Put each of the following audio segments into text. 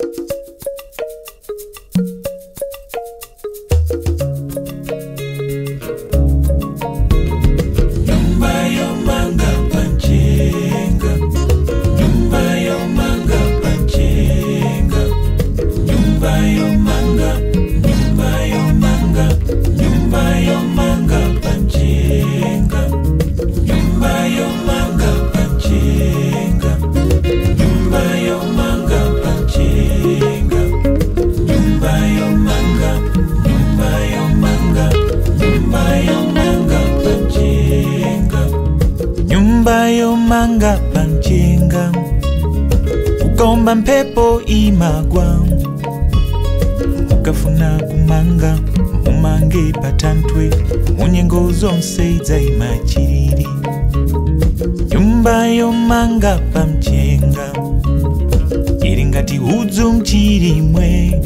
Manga panchenga ukaomba mpepo imagwa mukafuna kumanga mumange patantwe munyengo zonse idzayimachiriri nyumba yomanga pamchenga iri ngati udzu mchirimwe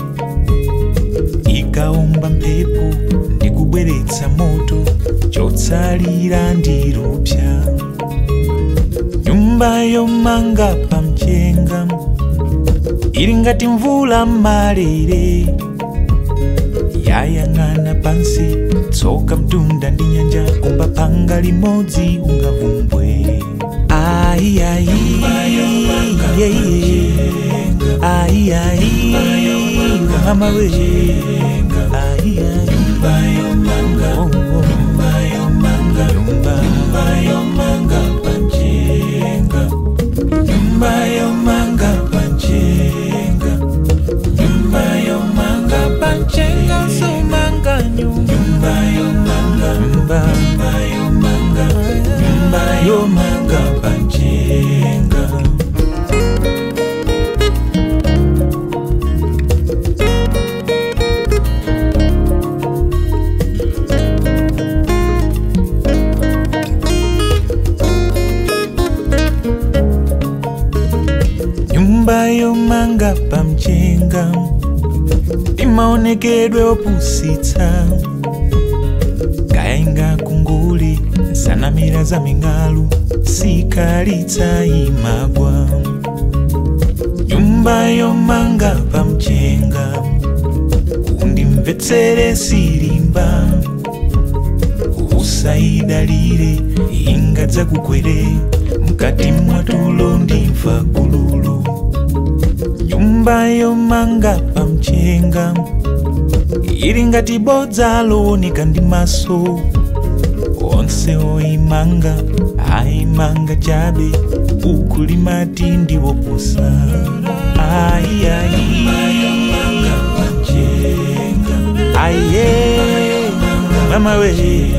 ikaomba mpepo ndikubweretsa moto chotsalira ndirupsa nyumba yomanga pamchenga iri ngati mvula malere yayang'ana pansi tsoka mtunda ndi nyanja kumba panga limodzi ungavumbwe ai ai ai ai mama we ai ai yomanga pamchenga imaonekedwe opusitsa kaenga kunguli nsanamira za ming'alu sikalitsa imagwa nyumba yomanga pamchenga undimvetsere silimba usaidalire ingadza kukwere mkati mwatulo ndimva kululu nyumba yomanga pamchenga iri ngati bodza looneka ndi maso onse oimanga aimanga chabe ukulimati ndiwopusa ai ai aiye mama we